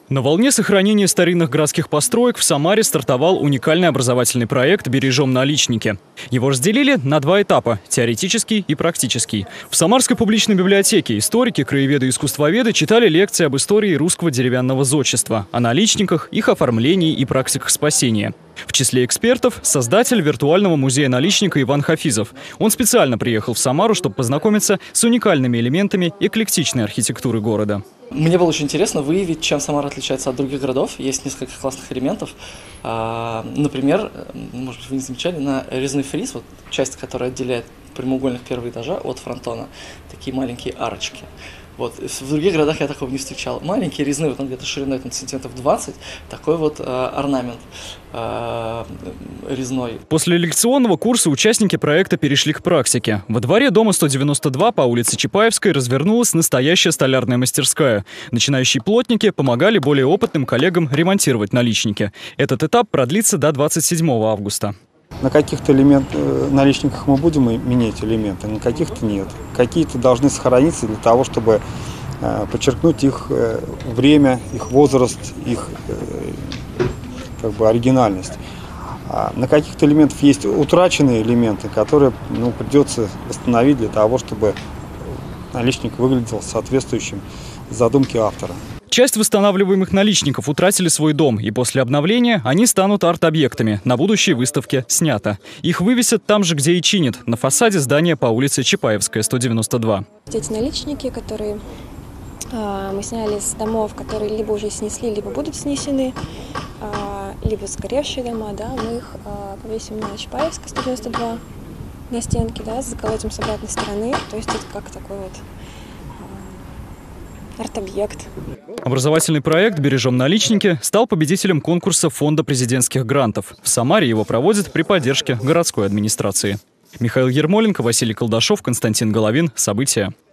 На волне сохранения старинных городских построек в Самаре стартовал уникальный образовательный проект «Бережем наличники». Его разделили на два этапа – теоретический и практический. В Самарской публичной библиотеке историки, краеведы и искусствоведы читали лекции об истории русского деревянного зодчества, о наличниках, их оформлении и практиках спасения. В числе экспертов – создатель виртуального музея наличника Иван Хафизов. Он специально приехал в Самару, чтобы познакомиться с уникальными элементами эклектичной архитектуры города. Мне было очень интересно выявить, чем Самара отличается от других городов. Есть несколько классных элементов. Например, может быть, вы не замечали, на резной фриз, вот часть, которая отделяет прямоугольных первого этажа от фронтона, такие маленькие арочки. Вот. В других городах я такого не встречал. Маленькие резные, вот он где-то шириной сантиметров 20, такой вот орнамент резной. После лекционного курса участники проекта перешли к практике. Во дворе дома 192 по улице Чапаевской развернулась настоящая столярная мастерская. Начинающие плотники помогали более опытным коллегам ремонтировать наличники. Этот этап продлится до 27 августа. На каких-то наличниках мы будем менять элементы, на каких-то нет. Какие-то должны сохраниться для того, чтобы подчеркнуть их время, их возраст, их оригинальность. А на каких-то элементах есть утраченные элементы, которые придется восстановить для того, чтобы наличник выглядел соответствующим задумке автора. Часть восстанавливаемых наличников утратили свой дом, и после обновления они станут арт-объектами. На будущей выставке снято. Их вывесят там же, где и чинят, на фасаде здания по улице Чапаевская, 192. Эти наличники, которые мы сняли с домов, которые либо уже снесли, либо будут снесены, либо сгоревшие дома, да, мы их повесим на Чапаевской, 192, на стенке, да, заколотим с обратной стороны. То есть это как такой вот арт-объект. Образовательный проект «Бережем наличники» стал победителем конкурса Фонда президентских грантов. В Самаре его проводят при поддержке городской администрации. Михаил Ермоленко, Василий Колдашов, Константин Головин. События.